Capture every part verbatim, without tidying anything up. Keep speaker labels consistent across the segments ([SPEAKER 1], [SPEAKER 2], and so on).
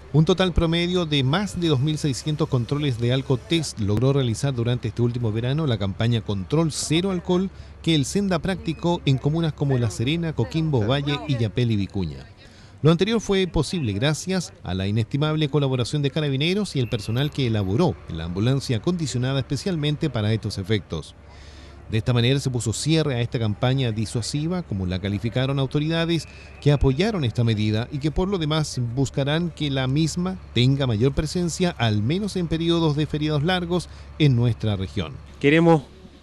[SPEAKER 1] Un total promedio de más de dos mil seiscientos controles de Alcotest logró realizar durante este último verano la campaña Control Cero Alcohol que el Senda practicó en comunas como La Serena, Coquimbo, Valle, Illapel y Vicuña. Lo anterior fue posible gracias a la inestimable colaboración de Carabineros y el personal que elaboró la ambulancia acondicionada especialmente para estos efectos. De esta manera se puso cierre a esta campaña disuasiva, como la calificaron autoridades que apoyaron esta medida y que por lo demás buscarán que la misma tenga mayor presencia, al menos en periodos de feriados largos en nuestra región.
[SPEAKER 2] Queremos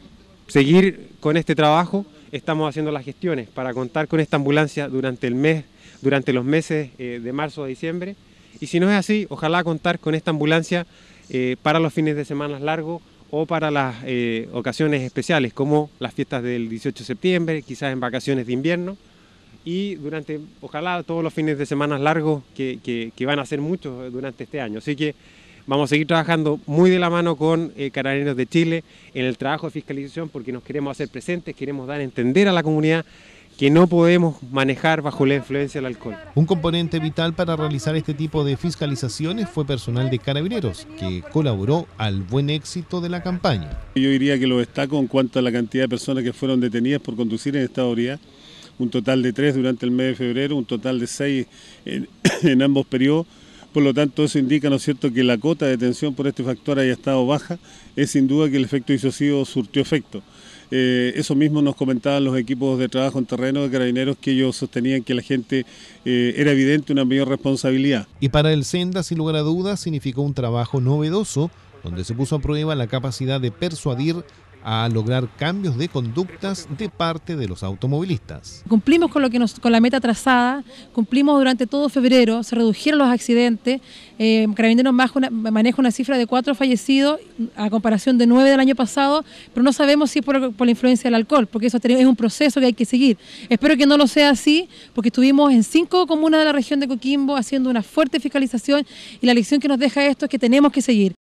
[SPEAKER 2] seguir con este trabajo, estamos haciendo las gestiones para contar con esta ambulancia durante el mes, durante los meses eh, de marzo a diciembre, y si no es así, ojalá contar con esta ambulancia eh, para los fines de semana largos o para las eh, ocasiones especiales como las fiestas del dieciocho de septiembre, quizás en vacaciones de invierno y durante, ojalá, todos los fines de semana largos que, que, que van a ser muchos durante este año. Así que vamos a seguir trabajando muy de la mano con eh, Carabineros de Chile en el trabajo de fiscalización porque nos queremos hacer presentes, queremos dar a entender a la comunidad que no podemos manejar bajo la influencia del alcohol.
[SPEAKER 1] Un componente vital para realizar este tipo de fiscalizaciones fue personal de Carabineros, que colaboró al buen éxito de la campaña.
[SPEAKER 3] Yo diría que lo destaco en cuanto a la cantidad de personas que fueron detenidas por conducir en estado de ebriedad, un total de tres durante el mes de febrero, un total de seis en, en ambos periodos. Por lo tanto, eso indica, ¿no es cierto?, que la cota de detención por este factor haya estado baja, es sin duda que el efecto disuasivo surtió efecto. Eh, eso mismo nos comentaban los equipos de trabajo en terreno de Carabineros, que ellos sostenían que la gente eh, era evidente una mayor responsabilidad.
[SPEAKER 1] Y para el Senda, sin lugar a dudas, significó un trabajo novedoso, donde se puso a prueba la capacidad de persuadir a lograr cambios de conductas de parte de los automovilistas.
[SPEAKER 4] Cumplimos con lo que nos, con la meta trazada, cumplimos durante todo febrero, se redujeron los accidentes, eh, Carabineros maneja una cifra de cuatro fallecidos a comparación de nueve del año pasado, pero no sabemos si es por, por la influencia del alcohol, porque eso es un proceso que hay que seguir. Espero que no lo sea así, porque estuvimos en cinco comunas de la región de Coquimbo haciendo una fuerte fiscalización y la lección que nos deja esto es que tenemos que seguir.